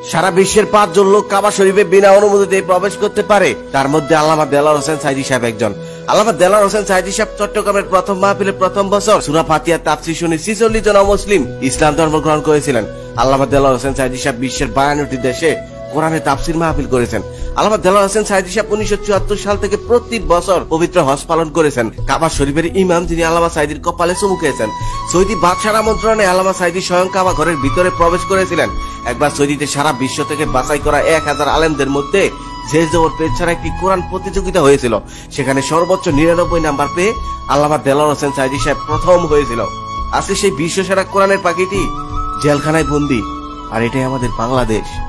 সারা বিশ্বের 5 জন লোক কাবা শরীফে বিনা অনুমতিতে প্রবেশ করতে পারে, তার মধ্যে আল্লামা দেলোয়ার হোসেন সাঈদী সাহেব একজন। আল্লামা দেলোয়ার হোসেন সাঈদী সাহেব চট্টগ্রামের প্রথম মাহফিলের প্রথম বছর সূরা ফাতিহার তাফসীর শুনে 46 জন অমুসলিম ইসলাম ধর্ম গ্রহণ করেছিলেন। আল্লামা দেলোয়ার হোসেন সাঈদী সাহেব বিশ্বের 52টি দেশে কোরআনের তাফসীর মাহফিল করেছেন। আল্লামা দেলোয়ার হোসেন সাঈদী সাহেব 1974 সাল থেকে প্রতি বছর পবিত্র হজ পালন করেছেন। কাবা শরীফের ইমাম যিনি আল্লামা সাঈদীর কপালে চুমু খেয়েছেন। সৌদি বাদশার আমন্ত্রণে আল্লামা সাঈদী স্বয়ং কাবা ঘরের ভিতরে প্রবেশ করেছিলেন। একবার সৌদিতে সারা বিশ্ব থেকে বাছাই করা 1000 আলেমদের মধ্যে জের জবর পেজ ছাড়া একটি কোরআন প্রতিযোগিতা হয়েছিল। সেখানে সর্বোচ্চ 99 নাম্বার পেয়ে আল্লামা দেলোয়ার হোসেন সাঈদী সাহেব প্রথম হয়েছিল। আজকে সেই বিশ্বসেরা কোরআনের পাখিটি জেলখানায় বন্দী, আর এটাই আমাদের বাংলাদেশ।